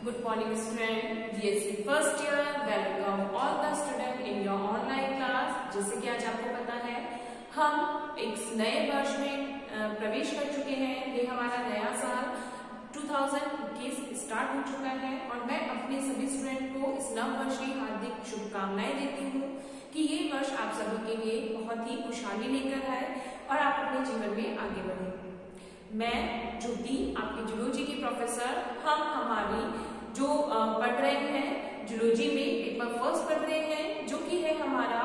Good morning student, BSc first year, welcome all the student in your online class। जैसे कि आज आपको पता है हम एक नए वर्ष में प्रवेश कर चुके हैं। ये हमारा नया साल 2021 स्टार्ट हो चुका है और मैं अपने सभी स्टूडेंट को इस नव वर्ष की हार्दिक शुभकामनाएं देती हूँ कि ये वर्ष आप सभी के लिए बहुत ही खुशहाली लेकर आए और आप अपने जीवन में आगे बढ़े। मैं ज्योति, आपकी जूलॉजी की प्रोफेसर, हम हमारी जो पढ़ रहे हैं जूलॉजी में पेपर फर्स्ट पढ़ रहे हैं, जो कि है हमारा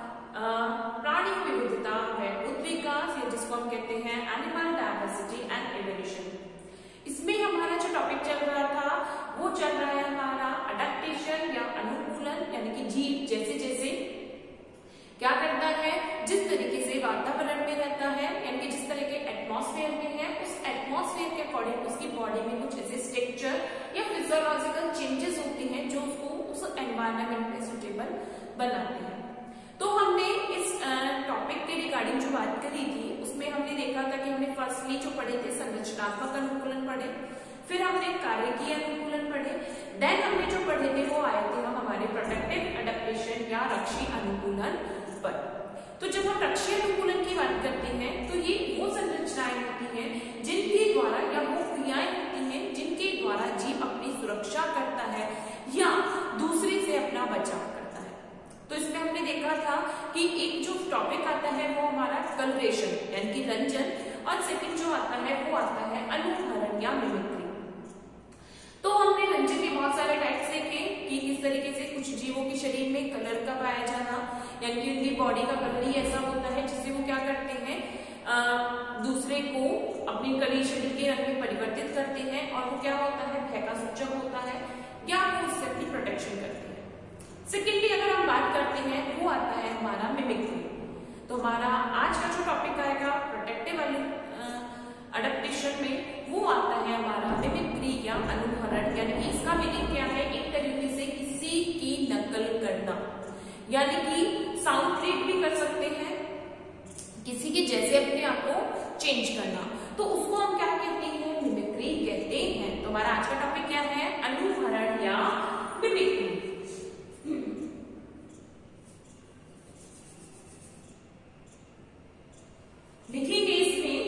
प्राणी विविधता व उत्विकास, या जिसको हम कहते हैं एनिमल डायवर्सिटी एंड इवोल्यूशन। इसमें हमारा जो टॉपिक चल रहा था वो चल रहा है हमारा अडेप्टेशन या अनुकूलन, यानी कि जीव जैसे जैसे क्या करता है, जिस तरीके से वातावरण में रहता है, यानी कि जिस तरह के एटमॉस्फेयर में है, उस एटमॉस्फेयर के अकॉर्डिंग उसकी बॉडी में कुछ ऐसे स्ट्रक्चर या फिजियोलॉजिकल चेंजेस होती हैं जो उसको उस एनवायरनमेंट में सुटेबल बनाते हैं। तो हमने इस टॉपिक के रिगार्डिंग जो बात करी थी उसमें हमने देखा था कि हमने फर्स्टली जो पढ़े थे संरचनात्मक अनुकूलन पढ़े, फिर हमने कार्यकीय अनुकूलन पढ़े, देन हमने जो पढ़े थे वो आए थे हम हमारे प्रोटेक्टिव एडेप्टेशन या रक्षी अनुकूलन पर। तो जब हम रक्षी अनुकूलन की बात करते हैं तो ये वो संरचनाएं होती हैं जिनके द्वारा या वो क्रियाएं होती हैं जिनके द्वारा जीव अपनी सुरक्षा करता है या दूसरे से अपना बचाव करता है। तो इसमें हमने देखा था कि एक जो टॉपिक आता है वो हमारा कलरेशन यानी कि रंजन, और सेकंड जो आता है वो आता है अनुकरण या मिमिक्री। तो हमने रंजन के बहुत सारे टाइप्स देखे कि किस तरीके से कुछ जीवों के शरीर में कलर का पाया जाना, यानी कि उनकी बॉडी का कलर ही ऐसा होता है जिससे वो क्या करते हैं, दूसरे को अपने कली शरीर के रंग में परिवर्तित करते हैं, और वो क्या होता है, भय का सूचक होता है या वो उससे अपनी प्रोटेक्शन करते हैं। सेकेंडली अगर हम बात करते हैं वो आता है हमारा मिमिक्री। तो हमारा आज का जो टॉपिक आएगा प्रोटेक्टिव अडेप्टेशन में वो आता है हमारा मिमिक्री या अनुकरण, यानी कि इसका मीनिंग क्या है, एक तरीके से किसी की नकल करना, यानी कि साउंड ट्रीट भी कर सकते हैं, किसी के जैसे अपने आप को चेंज करना, तो उसको हम क्या कहते हैं, मिमिक्री कहते हैं। तो हमारा आज का टॉपिक क्या है, अनुकरण या मिमिक्री। लिखेंगे इसमें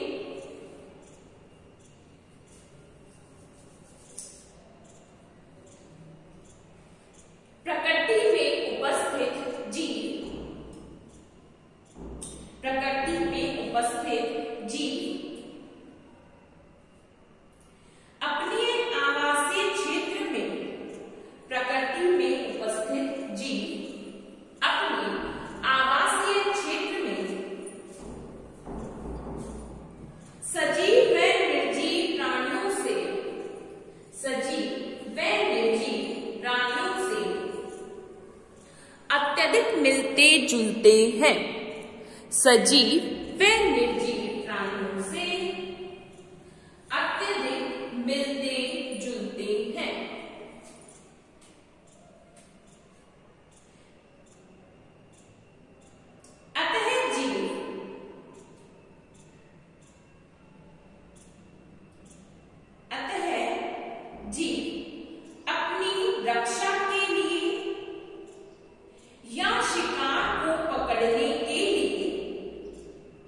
प्रकृति में उपस्थित जीव, प्रकृति में उपस्थित जीव अपने आवासीय क्षेत्र में, प्रकृति में उपस्थित जीव अपने आवासीय क्षेत्र में सजीव व निर्जीव प्राणियों से, सजीव व निर्जीव प्राणियों से अत्यधिक मिलते जुलते हैं, सजीव व निर्जीव प्राणियों से अत्यधिक मिलते जुलते हैं। अतः जीव अपनी रक्षा के लिए या शिकार को पकड़ने के लिए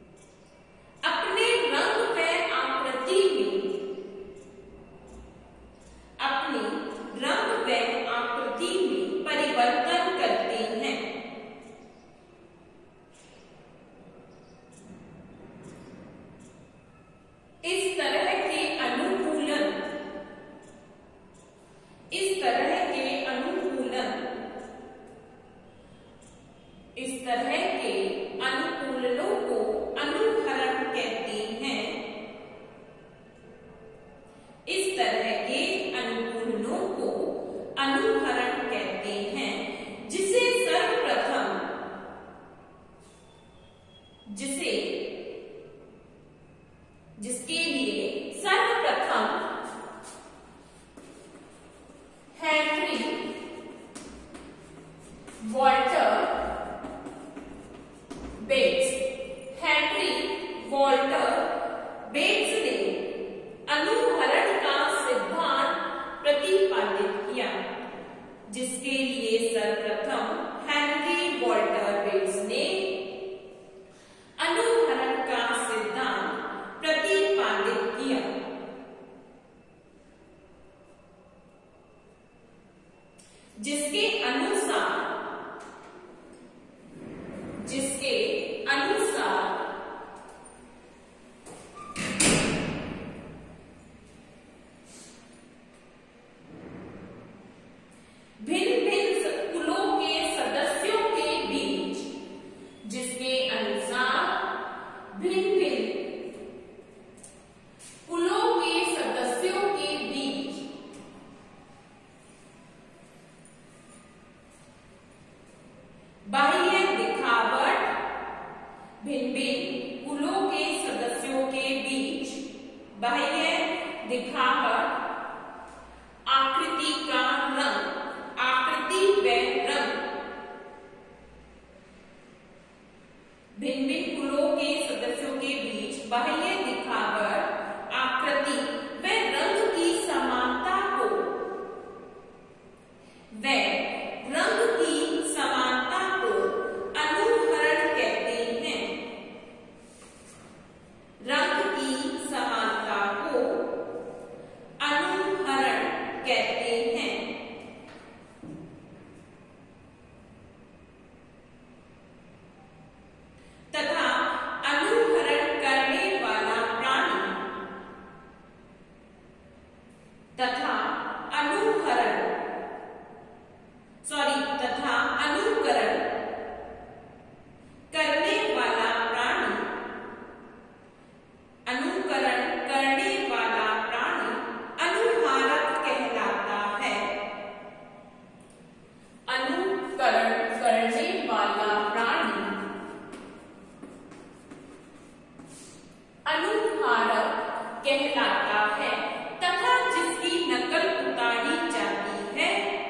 बाह्य दिखावट, आकृति का रंग, आकृति व रंग। भिन्न भिन्न कुलों के सदस्यों के बीच बाह्य दिखावट, आकृति व रंग की समानता को अनुहरण कहते हैं। रंग की समानता को अनुहरण कहते हैं। तथा अनुहरण करने वाला प्राणी तथा अनुकरण करने वाला प्राणी, अनुकरण करने वाला प्राणी अनुहारक कहलाता है। अनुकरण करने वाला प्राणी अनुहारक कहलाता है तथा जिसकी नकल उतारी जाती है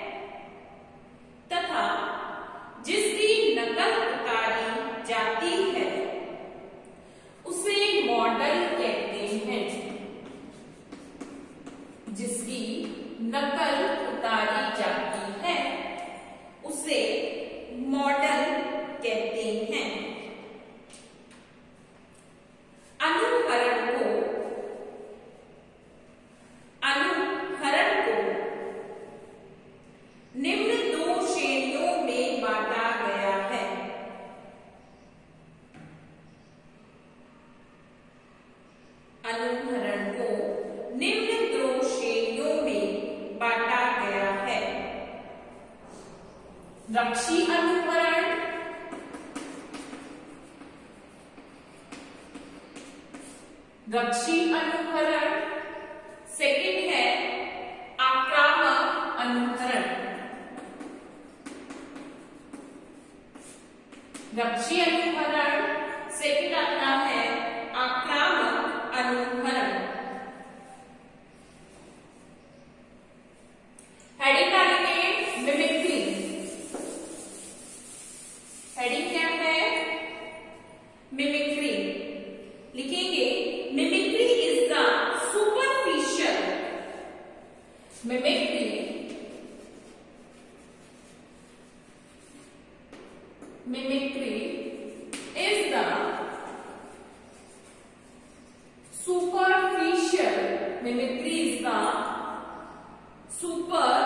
उसे मॉडल कहते हैं। जिसकी नकल उतारी जाती है उसे मॉडल कहते हैं। अनुहरण को निम्न दो श्रेणियों में बांटा गया है। अनुहरण को निम्न दो श्रेणियों में बांटा गया है। रक्षी अनुहरण, रक्षी अनुहरण। सेकंड है आक्रामक अनुहरण। रक्षी अनुहरण, सेकंड आता है आक्रामक अनुहरण। हेडिंग डालेंगे मिमिक्री। हेडिंग क्या है? मिमिक्री। लिखेंगे mimicry is the superficial, mimicry is the superficial, mimicry is the superficial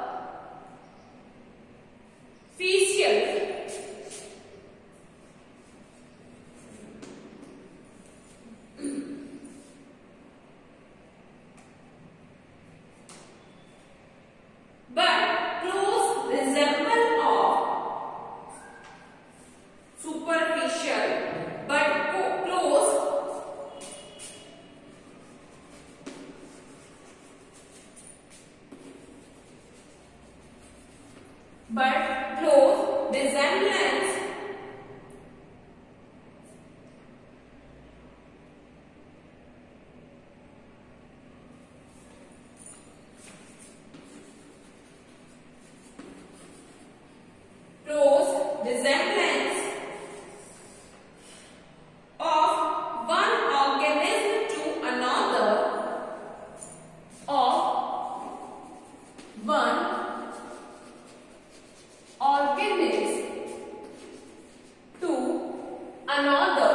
but close resemble of superficial but close resemblance close resemblance of one organism to another, of one organism to another,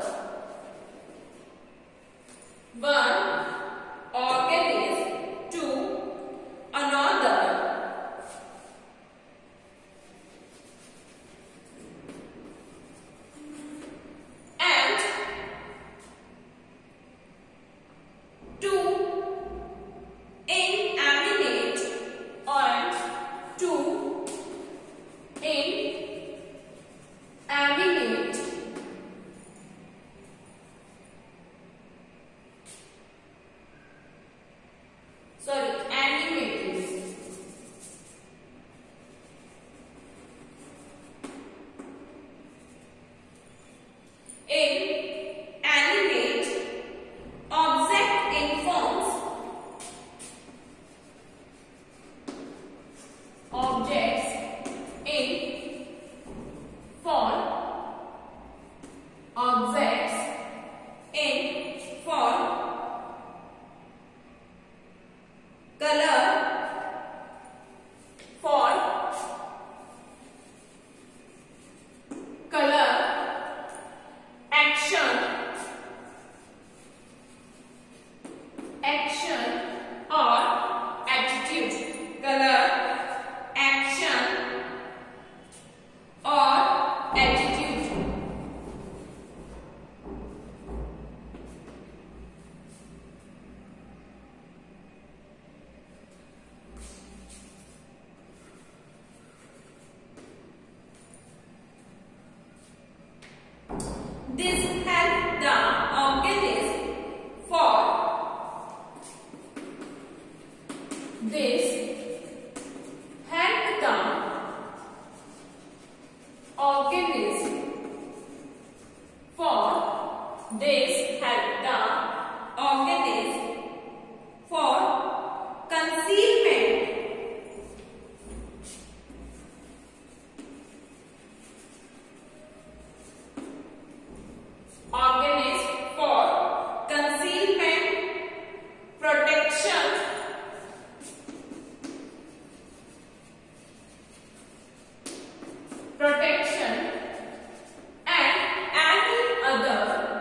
one organism to another, and to inanimate and to inanimate animated inanimate object in This helps the organism for this help the organism for this help the organism for concealment organism for concealment protection and any other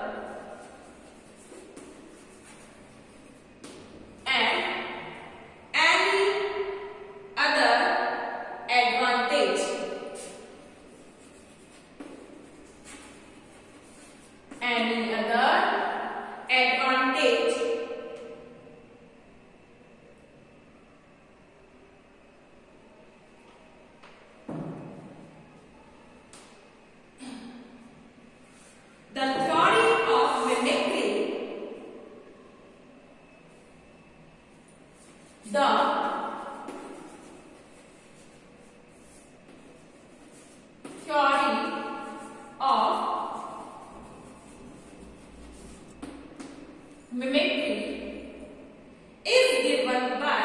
advantage the theory of mimicry. The theory of mimicry is given by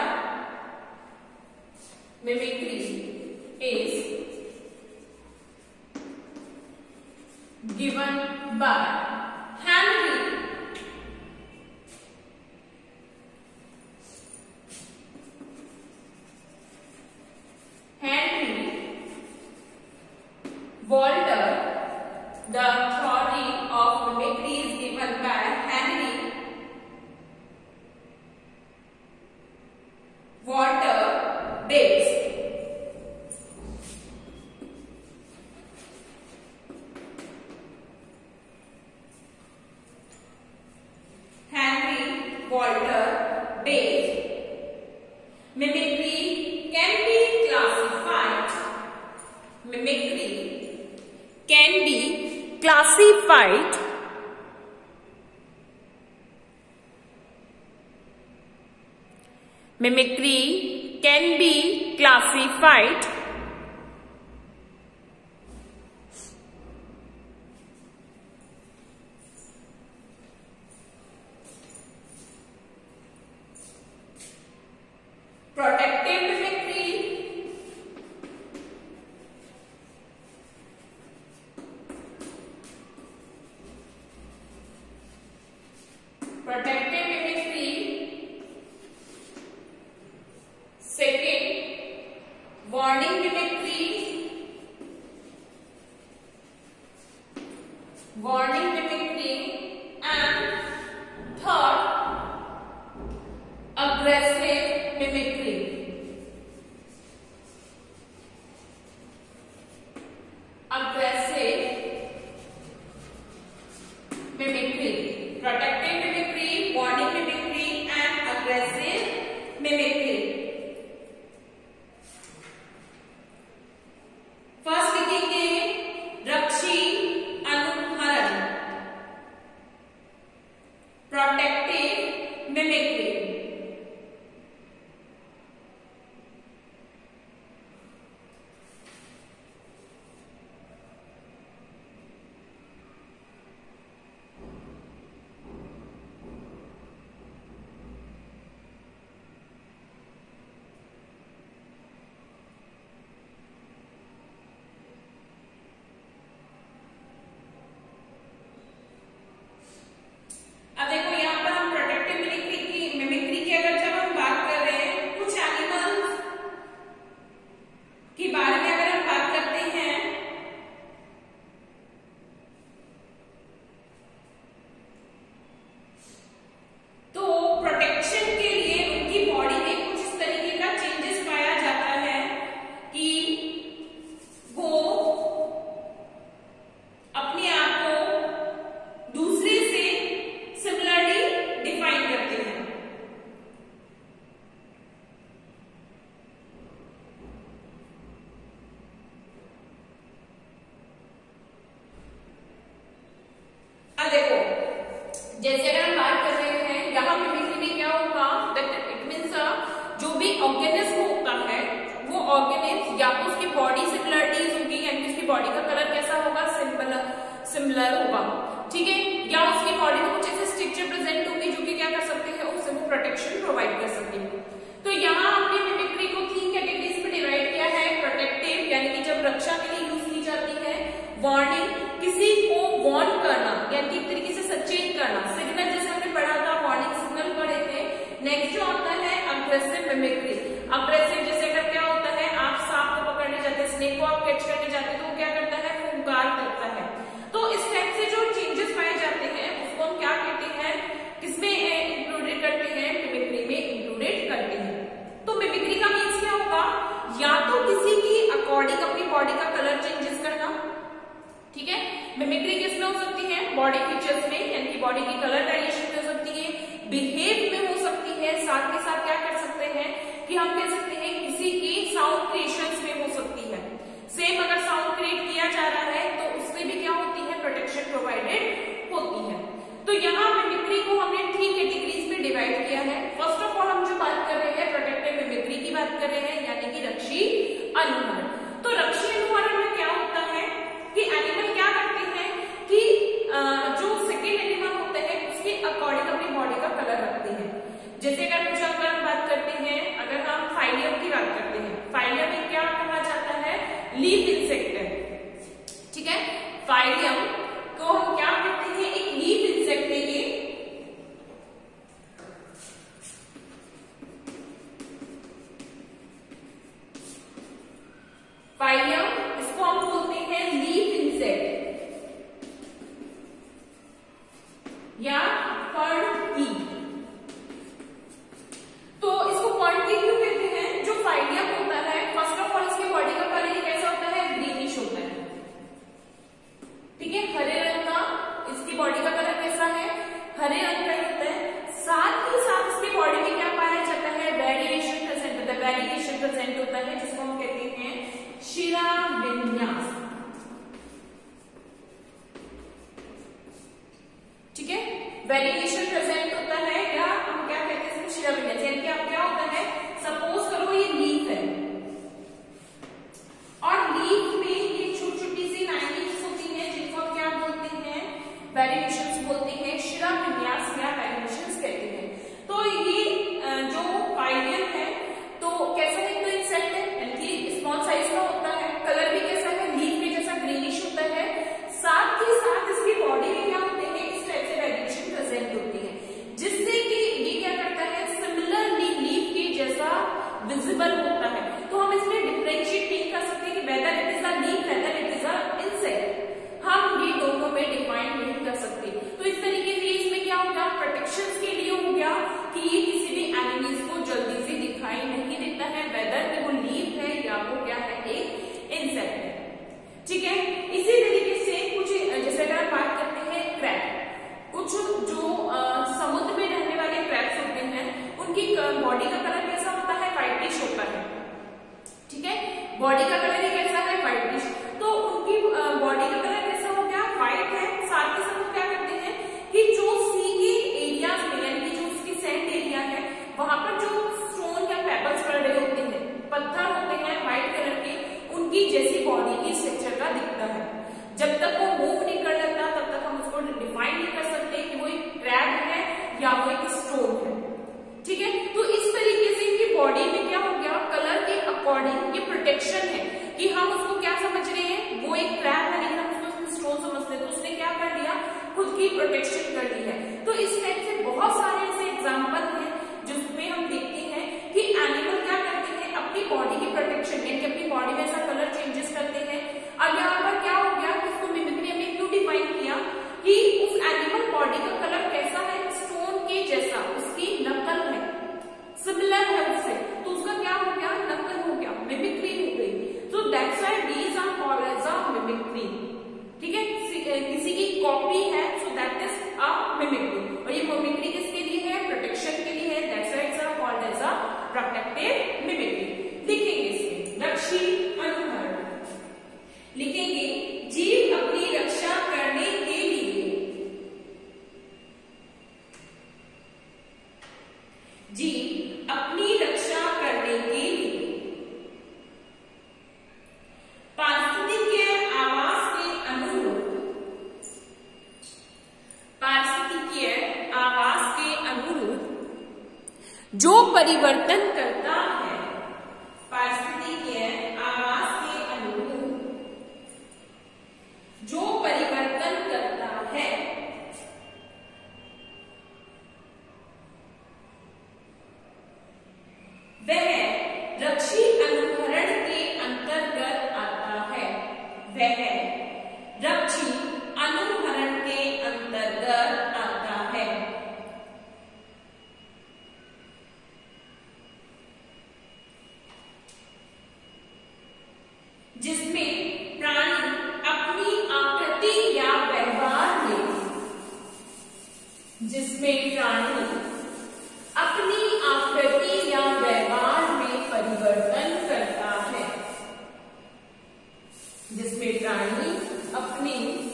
Henry Walter. The theory of mimicry is given by Henry Walter Bates. Henry Walter Bates. Mimicry can be classified. Mimicry can be classified Mimicry can be classified protective mimicry, second, warning mimicry, and third, aggressive mimicry. Protective mimicry, warning mimicry, and aggressive mimicry. First लिखेंगे रक्षी अनुहरण, protective mimicry. Organism या तो उसकी body similarities होगी, यानी कि उसकी बॉडी का कलर कैसा होगा, सिमिलर होगा, ठीक है, या उसकी बॉडी में कुछ ऐसे स्ट्रक्चर प्रेजेंट होंगे जो कि क्या कर सकते हैं, उससे वो प्रोटेक्शन प्रोवाइड कर सकते हैं। तो यहाँ हमने मिमिक्री को 3 कैटेगरीज में डिवाइड किया है। प्रोटेक्टिव यानी कि जब रक्षा के लिए यूज की जाती है, वार्निंग किसी को वार्न करना यानी एक तरीके से सचेत करना, सिग्नल जैसे हमने पढ़ा था, वार्निंग सिग्नल पढ़े थे। नेक्स्ट जो आता है अग्रेसिव मिमिक्री। अग्रेसिव जैसे अगर क्या होता है, आप सांप को पकड़ने जाते हैं, स्नेक को आप कैच करने जाते हैं, तो वो क्या करता है, फुंकार करता है। तो इस टाइप से जो चेंजेस पाए जाते हैं उसको हम क्या कहते हैं, किसमें इंक्लूडेड करते हैं, मिमिक्री में इंक्लूडेड करते हैं। तो मिमिक्री का मीन्स क्या होगा, या तो किसी की अकॉर्डिंग अपनी बॉडी का कलर चेंजेस करना, ठीक है, मिमिक्री किसमें हो सकती है, बॉडी फीचर्स में यानी कि बॉडी की कलर वेरिएशन में हो सकती है, बिहेव में हो सकती है, साथ के साथ क्या कर सकते हैं कि हम कह सकते हैं किसी की साउंड क्रिएशंस में हो सकती है। सेम अगर साउंड क्रिएट किया जा रहा है तो उससे भी क्या होती है, प्रोटेक्शन प्रोवाइडेड होती है। तो यहाँ मिमिक्री को हमने 3 कैटेगरीज में डिवाइड किया है। फर्स्ट ऑफ ऑल हम जो बात कर रहे हैं प्रोटेक्टिव मिमिक्री की बात कर रहे हैं, यानी कि रक्षी अनुकरण। तो रक्षी अनुकरण में क्या होता है कि एनिमल क्या करते हैं कि जो सेकेंड एनिमल होते हैं उसके अकॉर्डिंग अपनी बॉडी का कलर रखते हैं। जैसे अगर कुछ अगर हम बात करते हैं, अगर हम फाइलियम की बात करते हैं, फाइलियम में क्या कहा जाता है, लीफ इंसेक्ट है, ठीक है, फाइलियम को हम क्या कहते हैं, एक लीफ इंसेक्ट है ये, फाइलियम इसको हम बोलते हैं लीफ इंसेक्ट या फर्न की। तो इसको फर्न की क्यों कहते हैं, जो फाइलियम होता है फर्स्ट ऑफ ऑल इसकी बॉडी का कलर कैसा होता है, ग्रीनिश होता है, ठीक है, हरे रंग का इसकी बॉडी का कलर कैसा है, हरे रंग का होता है। साथ ही साथ इसकी बॉडी में क्या पाया जाता है, वेरिएशन प्रेजेंट होता है, वेरिएशन प्रेजेंट होता है जिसको हम कहते हैं शिराविन्यास, ठीक है, वेरिएशन प्रेजेंट होता है, या हम क्या कहते हैं इसको शिराविन्यास, यानी कि अब क्या होता है, सपोज करो ये लीफ है और लीफ में ये छोटी छोटी सी लाइनिंग्स होती हैं जिनको हम क्या बोलते हैं, वेरिएशंस बोलते हैं, शिराविन्यास या वेरिएशंस कहते हैं। तो ये जो फाइलियम है तो कैसा है, तो इंसेक्ट है यानी कि स्मॉल साइज का होता है, कलर भी कैसा है, लीफ में जैसा ग्रीनिश होता है, साथ ही साथ इसकी बॉडी में क्या होते हैं, इस टाइप से वेरिएशन प्रेजेंट होती है, जिससे कि ये क्या करता है, सिमिलरली लीफ के जैसा विजिबल होता है। तो हम इसमें डिफरेंशिएट नहीं कर सकते कि whether it is a leaf, whether it is a insect, हम ये दोनों में डिफाइन नहीं कर सकते। तो इस तरीके से इसमें क्या होगा, प्रोटेक्शन के लिए हो गया कि ये किसी भी एनिमल्स को जल्दी से दिखाई नहीं देता है, वेदर कि वो लीफ है या वो क्या है, एक इंसेक्ट है, ठीक है। इसी तरीके से कुछ जैसे अगर हम बात करते हैं क्रैब, कुछ जो समुद्र में रहने वाले क्रैब्स होते हैं उनकी बॉडी का कलर कैसा होता है, व्हाइटिश होता है, ठीक है, बॉडी का कलर ही कैसा है, व्हाइटिश। तो उनकी बॉडी का कलर कैसा हो गया, व्हाइट है। साथ ही साथ क्या करते हैं कि जो सी के एरियाज में यानी कि जो उसकी सैंड एरिया है वहां पर जो स्टोन या पेबल्स पड़ रहे होते हैं, पत्थर होते हैं व्हाइट कलर के, उनकी जैसी बॉडी की स्ट्रक्चर का दिखता है। जब तक वो मूव नहीं कर लेता तब तक हम उसको डिफाइन नहीं कर सकते कि वो एक क्रैब है या वो एक स्टोन है, ठीक है। तो इस तरीके से इनकी बॉडी में क्या हो गया, कलर के अकॉर्डिंग ये प्रोटेक्शन है कि हम उसको क्या समझ रहे हैं, वो एक क्रैब है लेकिन हम उसको स्टोन समझते हैं, तो उसने क्या कर लिया, खुद की प्रोटेक्शन कर ली है। तो इस टाइप से बहुत सारे ऐसे एग्जाम्पल हैं जिसमें हम देखते हैं कि एनिमल क्या करते हैं, अपनी बॉडी की प्रोटेक्शन यानी कि अपनी बॉडी में ऐसा कलर चेंजेस करते हैं। अब यहाँ पर क्या हो गया, उसको मिमिक्री हमने क्यों डिफाइन किया कि उस एनिमल बॉडी का कलर कैसा है, स्टोन के जैसा, उसकी नकल है, सिमिलर है उससे, तो उसका क्या हो गया, नकल हो गया, मिमिक्री हो गई। So that's why these are called as a mimicry, ठीक है, किसी की कॉपी है, so that is a mimicry. और ये मिमिक्री किसके लिए है, प्रोटेक्शन के लिए है, that's why it's called as a protective mimicry. लिखेंगे इसमें रक्षी अनुकरण, लिखेंगे जीव अपनी रक्षा करने के लिए, जीव अपनी रक्षा करने के लिए जो परिवर्तन करता है पारिस्थितिकीय आवास के अनुरूप, जो परिवर्तन करता है वह रक्षी अनुकरण के अंतर्गत आता है। वह रक्षी अनुकरण के अंतर्गत आता है। जिसमें प्राणी अपनी आकृति या व्यवहार में, जिसमें प्राणी अपनी आकृति या व्यवहार में परिवर्तन करता है, जिसमें प्राणी अपनी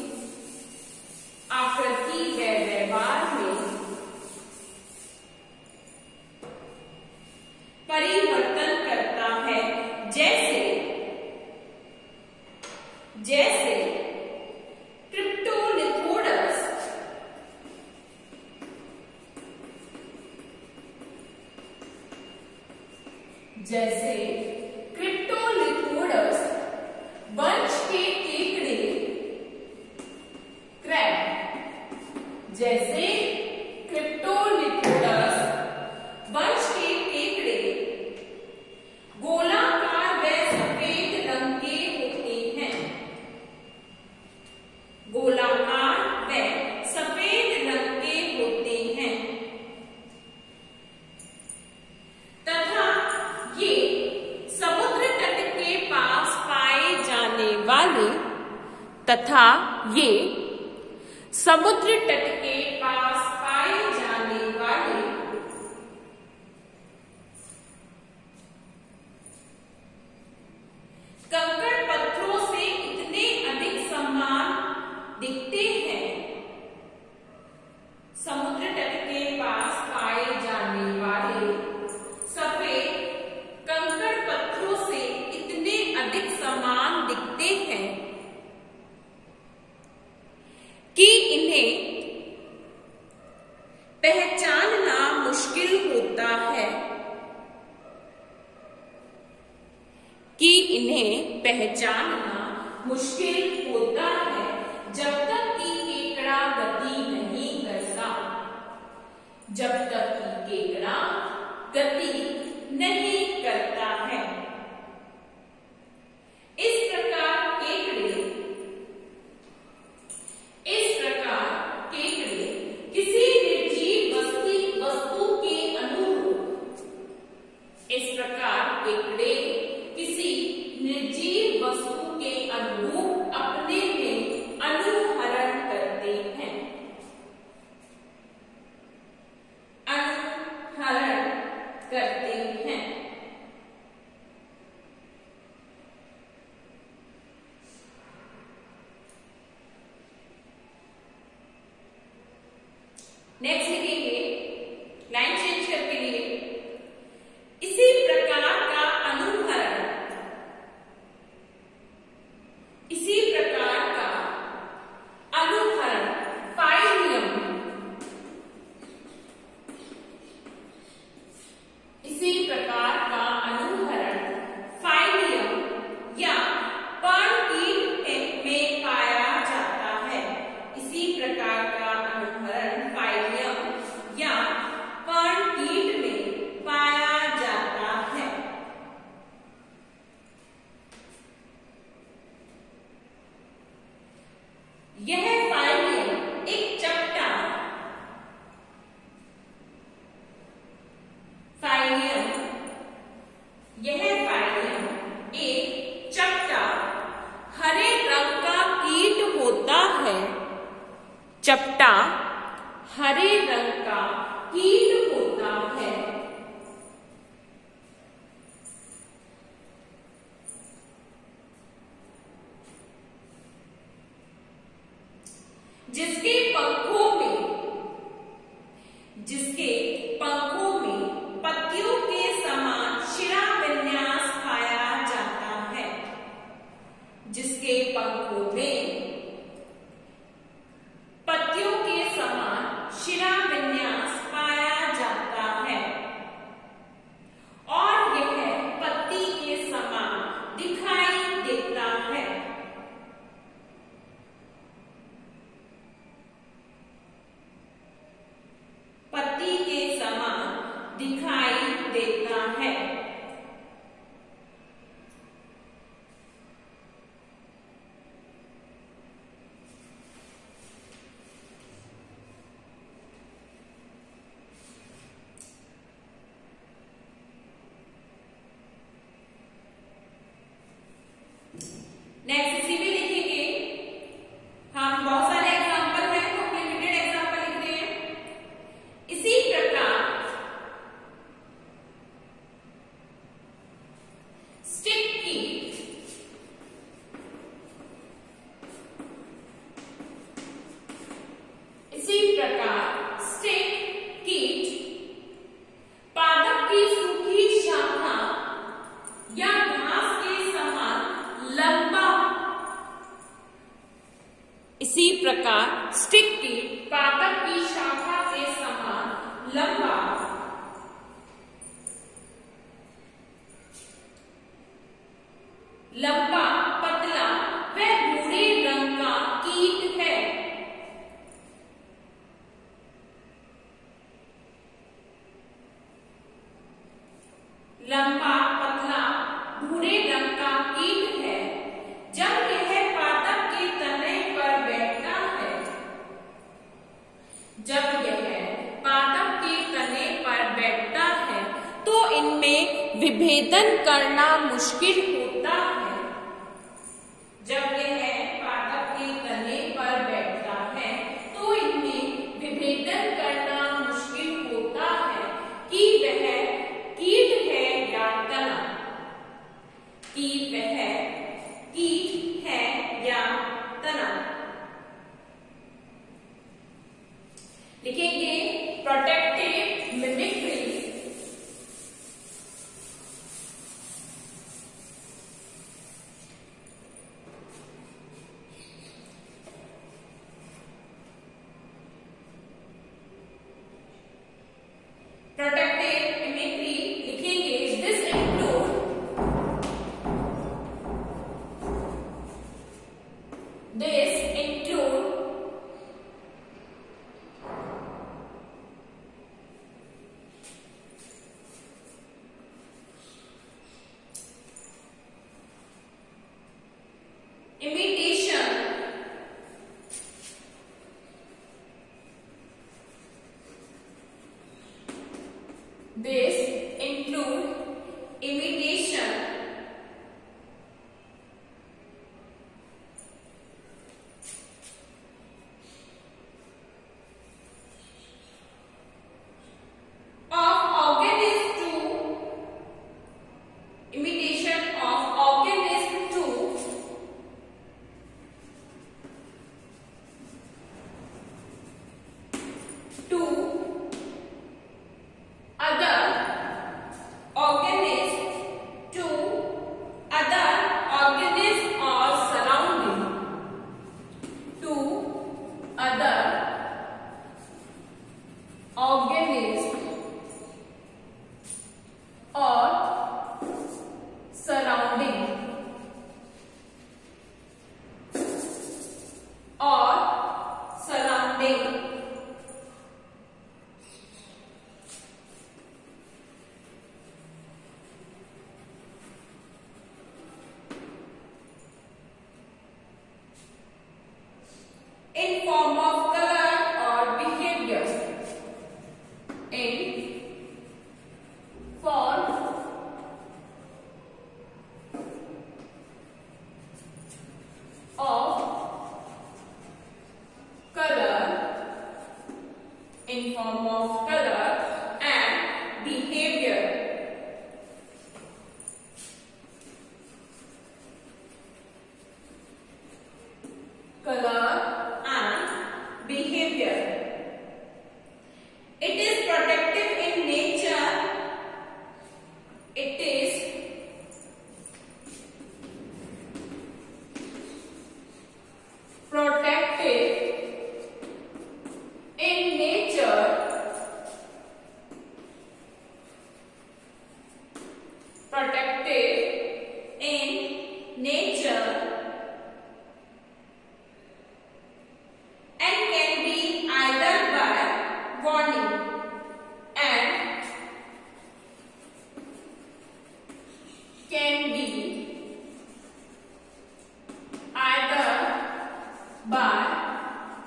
आकृति व व्यवहार में परिवर्तन करता है। जैसे क्रिप्टोलिथोडस, जैसे क्रिप्टोलिथोडस वंश के केकड़े क्रैब, जैसे क्रिप्टोलिथोडस वंश के केकड़े गोलाकार व सफेद रंग के होते हैं। गोलाकार व सफेद रंग के होते हैं तथा ये समुद्र तट के पास पाए जाने वाले, तथा ये समुद्र तट के पास पाए जाने वाले कंकड़ पत्थरों से इतने अधिक समान दिखते हैं। समुद्र तट के पास पाए जाने वाले सफेद कंकड़ पत्थरों से इतने अधिक समान दिखते हैं कि इन्हें पहचानना मुश्किल होता है, कि इन्हें पहचानना मुश्किल होता है जब तक कि केकड़ा गति नहीं करता, जब तक कि केकड़ा गति नहीं करता है। इस प्रकार केकड़े किसी निर्जीव वस्तु के अनुरूप, इस प्रकार केकड़े किसी निर्जीव वस्तु के अनुरूप अपने में अनुहरण करते हैं। अनुहरण करते हैं। नेक्स्ट लिखेंगे लाइन चेंज करके लिए, इसी प्रकार का अनुहरण, इसी प्रकार का अनुहरण फाइलियम, इसी प्रकार का अनुहरण फाइलियम या पर्णकीट में पाया जाता है। इसी प्रकार का अनुहरण फाइलियम नेक्स्ट इसी में लिखेंगे हम, बहुत सारे एग्जाम्पल हैं तो हम लिमिटेड एग्जाम्पल लिखते हैं। इसी प्रकार स्टिक कीट, इसी प्रकार स्टिक कीट पादप की सूखी शाखा या घास के समान लंबा, इसी प्रकार स्टिक कीट पादप की शाखा के समान लंबा लंबा पतला व भूरे रंग का कीट है। लंबा पतला भूरे रंग का कीट है। जब यह पादप के तने पर बैठता है, जब यह पादप के तने पर बैठता है तो इनमें विभेदन करना मुश्किल होता है। जब यह पादप के तने पर बैठता है तो इनमें विभेदन करना मुश्किल होता है कि वह कीट है या तना, कि वह कीट है या तना। लिखेंगे प्रोटेक्टिव मिमिक्री, प्रोटेक्टिव मिमिक्री लिखेंगे this include imitation, this include imitation of organism to imitation of organism to other organism, to other organism or surrounding, to other organism or surrounding, or surrounding. In form of color or behavior, in form of color, in form of color and behavior. Color and behavior. It is protective in nature. It is protective in nature. Protective in nature. And can be either by warning and can be either by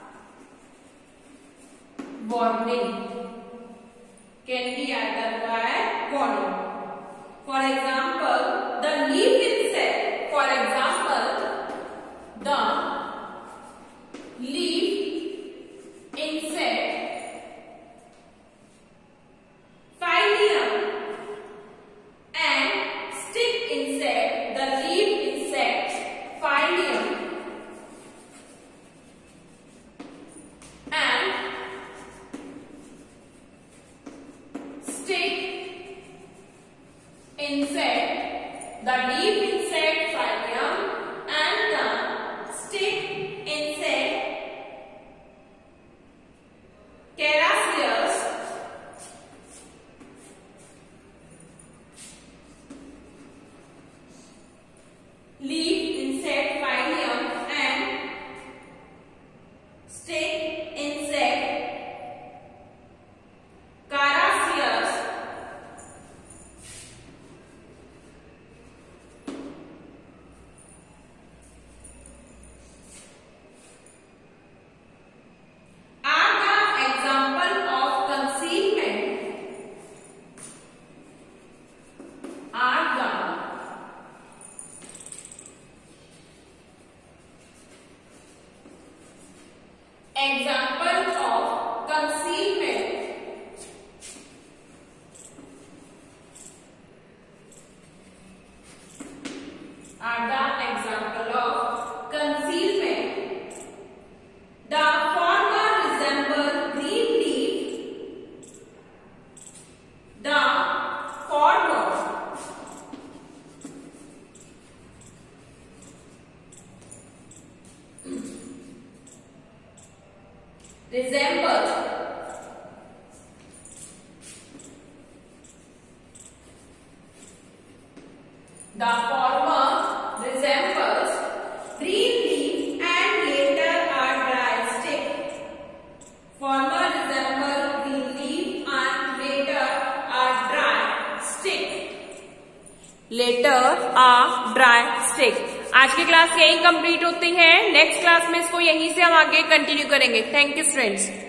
warning, can be either by warning. For example, the leaf insect. For example, insect, the leaf insect phylum, and the stick insect Carassius. Leaf insect phylum and stick insect Carassius are the example of concealment. Are the example of concealment. Are the example of concealment. The former resemble green leaf. The former resembles green leaf and later a dry stick. Former resemble green leaf and later a dry stick. Later a dry stick. आज की class यही complete होती है. Next class में इसको यहीं से हम आगे कंटिन्यू करेंगे. Thank you students.